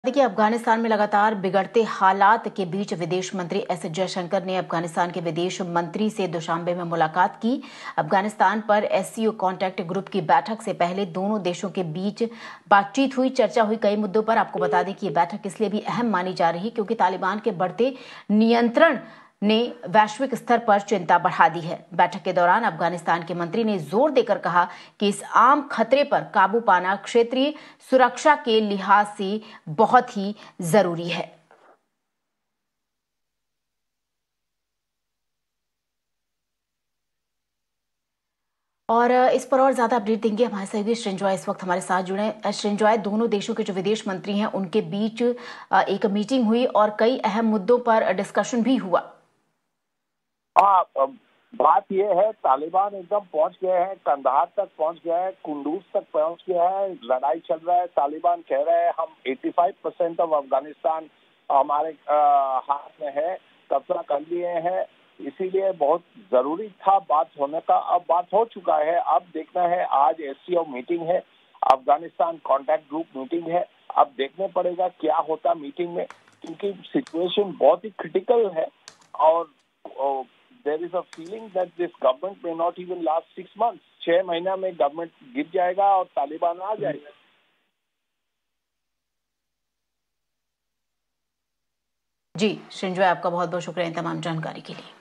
देखिए, अफगानिस्तान में लगातार बिगड़ते हालात के बीच विदेश मंत्री एस जयशंकर ने अफगानिस्तान के विदेश मंत्री से दुशांबे में मुलाकात की। अफगानिस्तान पर एससीओ कॉन्टैक्ट ग्रुप की बैठक से पहले दोनों देशों के बीच बातचीत हुई, चर्चा हुई कई मुद्दों पर। आपको बता दें कि ये बैठक इसलिए भी अहम मानी जा रही क्योंकि तालिबान के बढ़ते नियंत्रण ने वैश्विक स्तर पर चिंता बढ़ा दी है। बैठक के दौरान अफगानिस्तान के मंत्री ने जोर देकर कहा कि इस आम खतरे पर काबू पाना क्षेत्रीय सुरक्षा के लिहाज से बहुत ही जरूरी है। और इस पर और ज्यादा अपडेट देंगे हमारे सहयोगी श्रृंजॉय इस वक्त हमारे साथ जुड़े हैं। श्रृंजॉय, दोनों देशों के जो विदेश मंत्री हैं उनके बीच एक मीटिंग हुई और कई अहम मुद्दों पर डिस्कशन भी हुआ। हाँ, बात यह है, तालिबान एकदम पहुंच गए हैं, कंधार तक पहुंच गया है, कुंदूज तक पहुंच गया है, लड़ाई चल रहा है। तालिबान कह रहे हैं हम 85% ऑफ अफगानिस्तान हमारे हाथ में है, कब्जा कर लिए हैं। इसीलिए बहुत जरूरी था बात होने का। अब बात हो चुका है। अब देखना है, आज एससीओ मीटिंग है, अफगानिस्तान कॉन्टैक्ट ग्रुप मीटिंग है। अब देखने पड़ेगा क्या होता मीटिंग में, क्योंकि सिचुएशन बहुत ही क्रिटिकल है और there is a feeling that this government may not even last 6 months. 6 महीना में गवर्नमेंट गिर जाएगा और तालिबान आ जाएगा। जी श्रृंजॉय, आपका बहुत बहुत शुक्रिया इन तमाम जानकारी के लिए।